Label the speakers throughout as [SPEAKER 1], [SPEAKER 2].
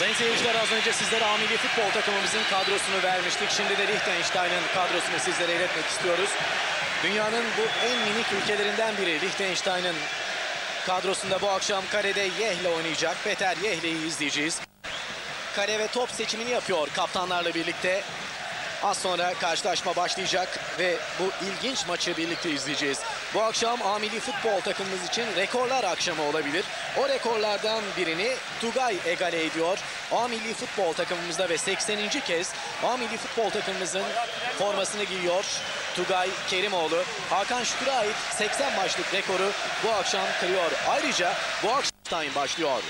[SPEAKER 1] Sayın seyirciler, az önce sizlere A milli futbol takımımızın kadrosunu vermiştik. Şimdi de Liechtenstein'ın kadrosunu sizlere iletmek istiyoruz. Dünyanın bu en minik ülkelerinden biri Liechtenstein'ın kadrosunda bu akşam kalede Yehle oynayacak. Peter Yehle'yi izleyeceğiz. Kale ve top seçimini yapıyor kaptanlarla birlikte. Az sonra karşılaşma başlayacak ve bu ilginç maçı birlikte izleyeceğiz. Bu akşam A milli futbol takımımız için rekorlar akşamı olabilir. O rekorlardan birini Tugay egale ediyor. A milli futbol takımımızda ve 80. kez A milli futbol takımımızın formasını giyiyor Tugay Kerimoğlu. Hakan Şükür'e ait 80 maçlık rekoru bu akşam kırıyor. Ayrıca bu akşam Stein başlıyor.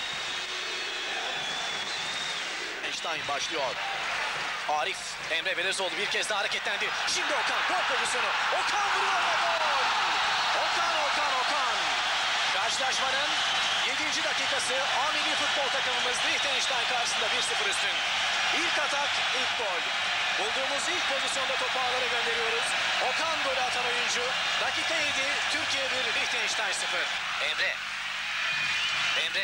[SPEAKER 1] Arif Emre Belezoğlu bir kez daha hareketlendi. Şimdi Okan, gol pozisyonu. Okan vuruyor ve gol. Okan. Karşılaşmanın 7. dakikası. A milli futbol takımımız Liechtenstein karşısında 1-0 üstün. İlk atak, ilk gol. Bulduğumuz ilk pozisyonda topu ağlara gönderiyoruz. Okan golü atan oyuncu. Dakika 7, Türkiye 1, Liechtenstein 0. Emre.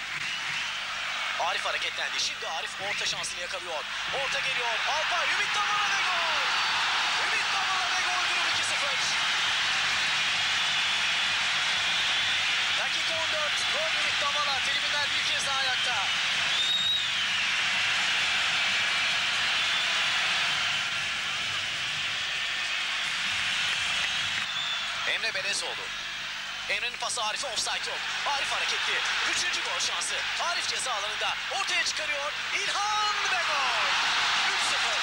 [SPEAKER 1] Arif hareketlendi. Şimdi Arif orta şansını yakalıyor. Orta geliyor. Alpay, Ümit Davala ve gol. Ümit Davala ve gol, durum 2-0. Dakika 14. Gol Ümit Davala. Tribünler bir kez daha ayakta. Emre Belezoğlu. Emre'nin pası Arif'e, offside yok. Arif hareketli. 3. gol şansı. Arif ceza alanında. Ortaya çıkarıyor. İlhan ve gol. 3-0.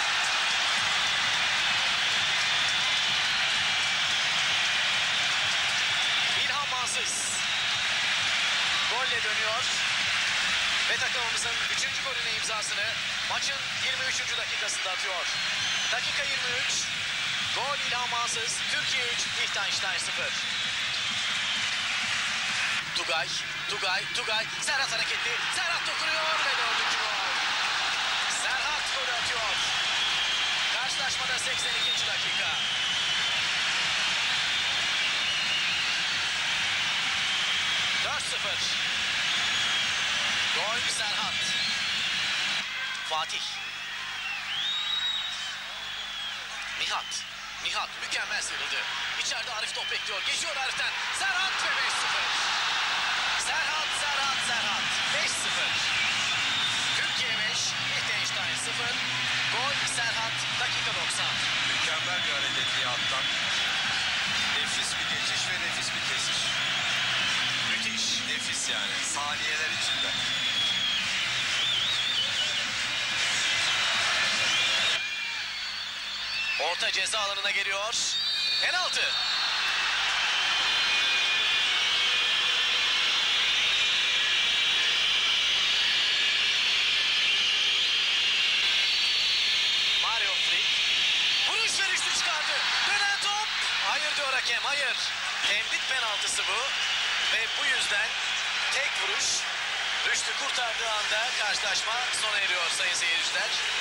[SPEAKER 1] İlhan Mansız golle dönüyor. Ve takımımızın 3. golüne imzasını maçın 23. dakikasında atıyor. Dakika 23. Gol İlhan Mansız. Türkiye 3, Liechtenstein 0. Tugay. Serhat hareketli. Serhat dokunuyor ve 4. gol. Serhat golü atıyor. Karşılaşmada 82. dakika. Gol Serhat. Fatih. Nihat mükemmel sıyrıldı. İçeride Arif top bekliyor. Geçiyor Arif'ten. Serhat ve 5-0. Serhat. 5-0. Türkiye 5, Liechtenstein 0. Gol Serhat, dakika 90.
[SPEAKER 2] Mükemmel bir hareket Nihat'tan. Nefis bir geçiş ve nefis bir kesiş.
[SPEAKER 1] Müthiş.
[SPEAKER 2] Nefis yani. Saniyeler içinde.
[SPEAKER 1] Orta ceza alanına geliyor. Penaltı. Mario Frick. Vuruş ve Rüştü çıkardı. Dönen top. Hayır diyor hakem, hayır. Temdik penaltısı bu. Ve bu yüzden tek vuruş. Rüştü kurtardığı anda karşılaşma sona eriyor sayın seyirciler.